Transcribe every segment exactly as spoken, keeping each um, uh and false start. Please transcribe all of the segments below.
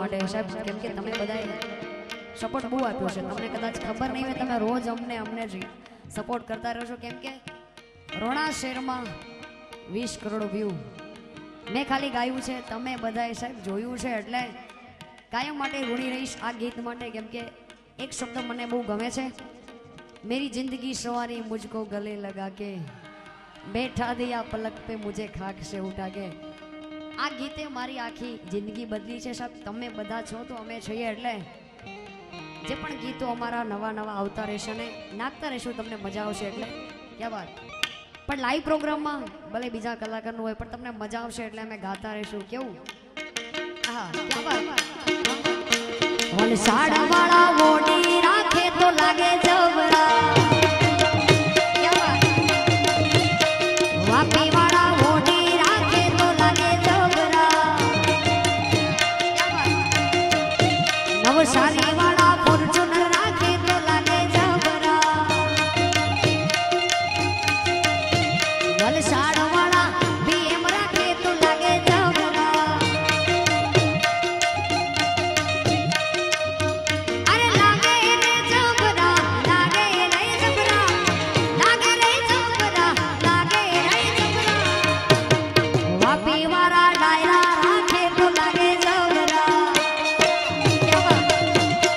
માટે સાહેબ, કેમ કે તમે બધાએ સપોર્ટ બહુ આપ્યો છે. તમને કદાચ ખબર નહીં હોય, તમે રોજ અમને અમને જ સપોર્ટ કરતા રહો છો. કેમ કે રોણા શહેરમાં વીસ કરોડ વ્યૂ મેં ખાલી ગાયું છે, તમે બધાએ સાહેબ જોયું છે. એટલે કાયમ માટે ઋણી રહીશ આ ગીત માટે. કેમ કે એક શબ્દ મને બહુ ગમે છે, मेरी जिंदगी सवारी मुझको गले लगा के बैठा दिया पलक पे मुझे खाक से उठा के. આ ગીતે મારી આખી જિંદગી બદલી છે સાહેબ. તમે બધા છો તો અમે છીએ. એટલે જે પણ ગીતો અમારા નવા નવા આવતા રહેશે ને નાખતા રહેશું, તમને મજા આવશે. એટલે ક્યાં વાત. પણ લાઈવ પ્રોગ્રામમાં ભલે બીજા કલાકારનું હોય, પણ તમને મજા આવશે એટલે અમે ગાતા રહેશું. કેવું? હા, ક્યાં વાત. વલસાડ વાળા મોડી રાખે તો લાગે જબરા. વાપી વાળા મોડી રાખે તો લાગે જબરા. નવસારી વાળા ફોર્ચ્યુનર રાખે તો લાગે જબરા. વલસાડ વાળા બીએમ રાખે તો લાગે જબરા. અરે લાગે રે જબરા, લાગે રે જબરા, લાગે રે જબરા, લાગે રે જબરા. વાપી વાળા ડાયરા રાખે તો લાગે જબરા.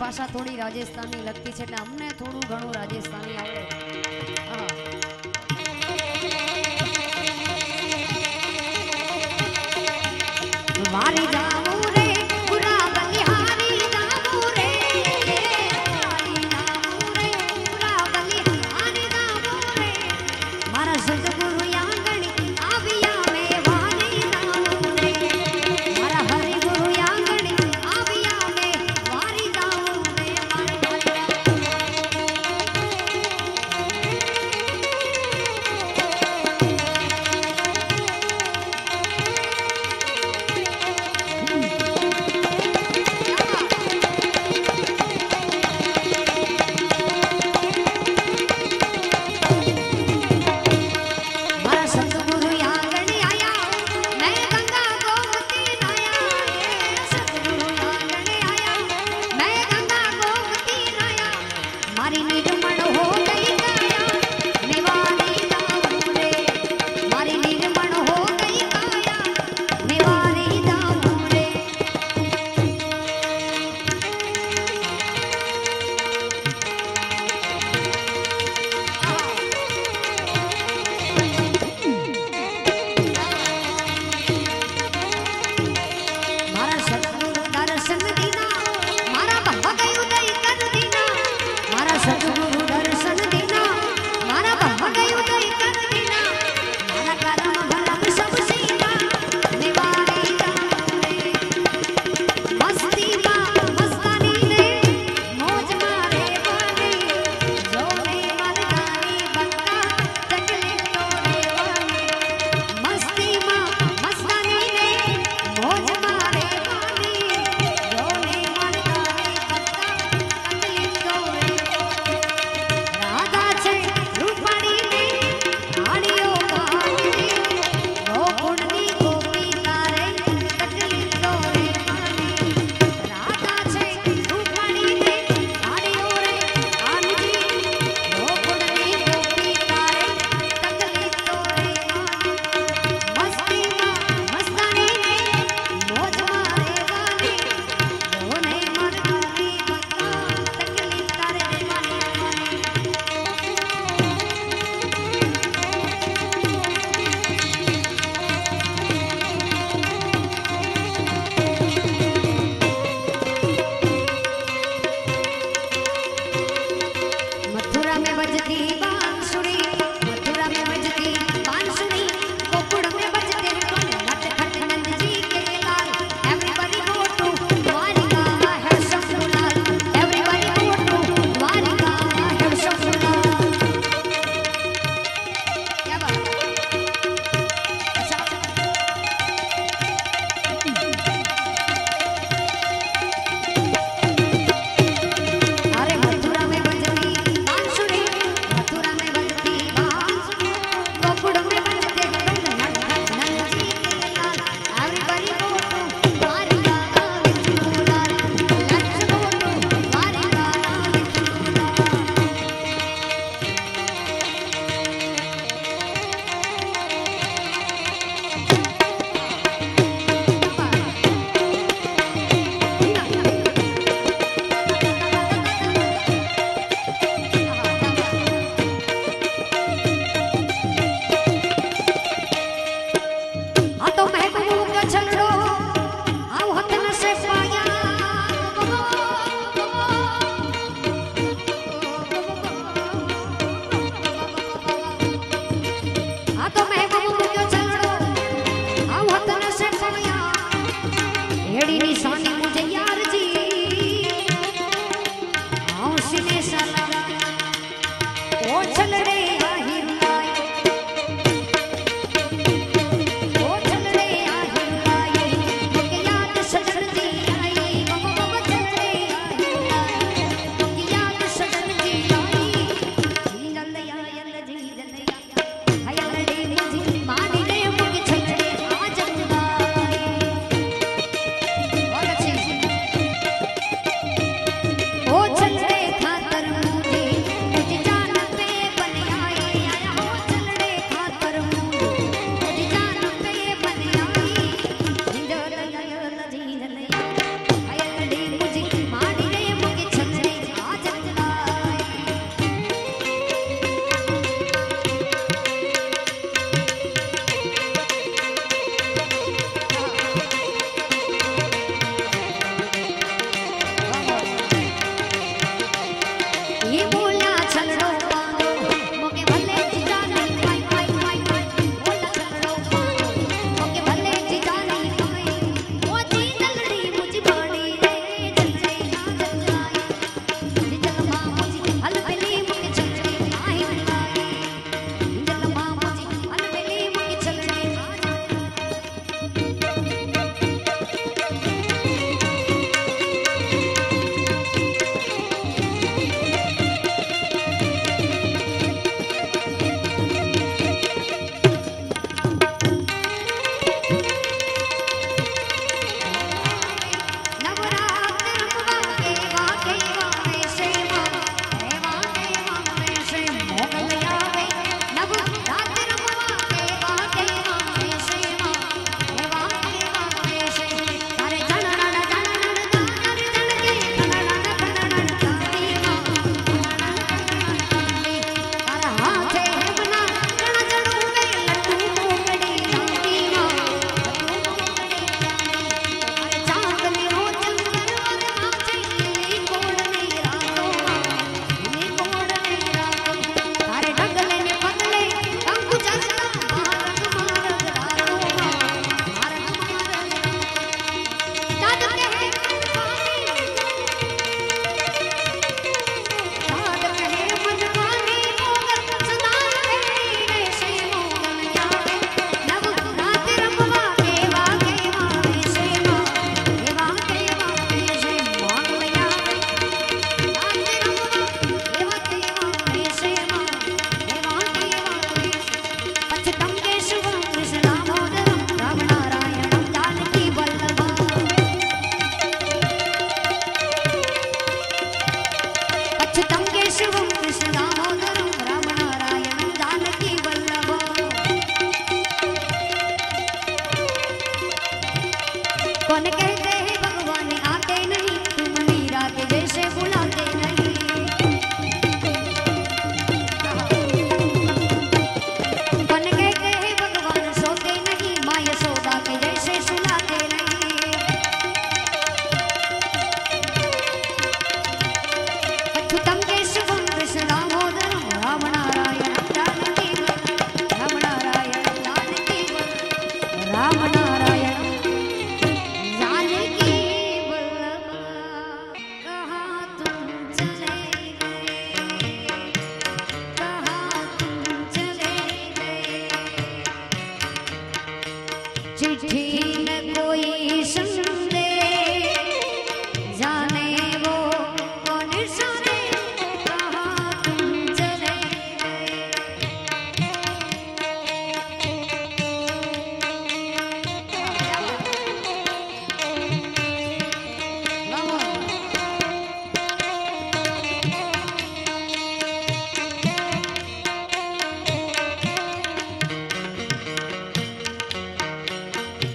भाषा थोड़ी राजस्थानी लगती है, अमने थोड़ू घणू राजस्थानी आवड़े। हाँ वारी जामू रे पूरा बलिहारी जामू रे, वारी जामू रे पूरा बलिहारी जामू रे, मारा सतगुरु यांगणी आविया में वारी जामू रे, मारा हरि गुरु यांगणी आविया में वारी जामू रे,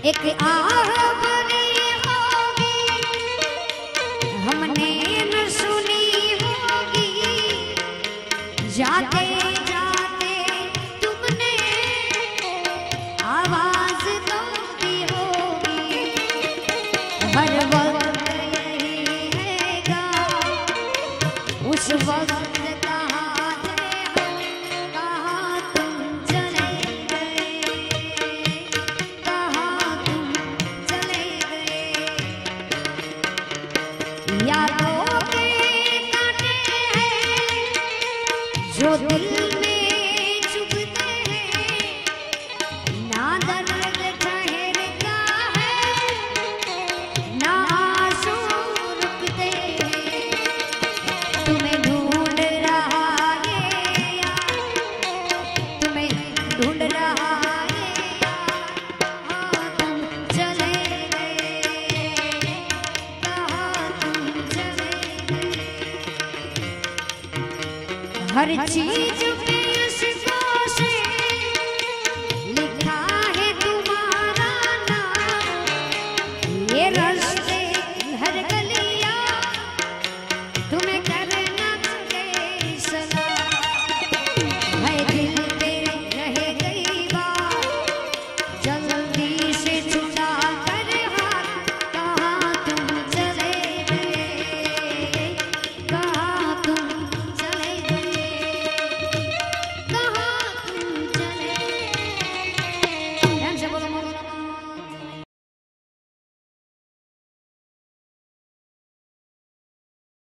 एक आह भरी होगी हमने न सुनी होगी, जाते जाते तुमने आवाज तो दी होगी। हर वक्त यही हैगा उस वक्त जो दिल में चुभते हैं, ना दर्द ठहरता है, ना आंसू रुकते हैं। तुम्हें ढूंढ रहा है यार, तुम्हें ढूंढ रहा है यार, कहाँ तुम चले गए, कहाँ तुम चले गए। हर चीज